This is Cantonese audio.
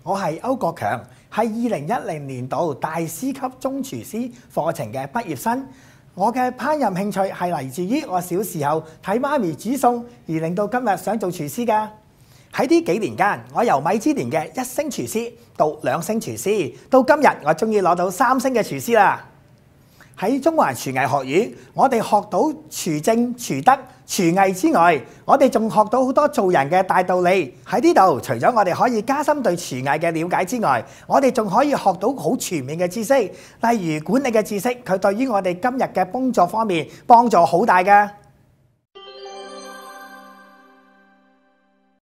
我係歐國強，係2010年度大師級中廚師課程嘅畢業生。我嘅烹飪興趣係嚟自於我小時候睇媽咪煮餸，而令到今日想做廚師㗎。喺呢幾年間，我由米芝蓮嘅1星廚師到2星廚師，到今日我終於攞到3星嘅廚師啦。喺中環廚藝學院，我哋學到廚政、廚德、廚藝之外，我哋仲學到好多做人嘅大道理。喺呢度，除咗我哋可以加深對廚藝嘅了解之外，我哋仲可以學到好全面嘅知識，例如管理嘅知識，佢對於我哋今日嘅工作方面幫助好大㗎。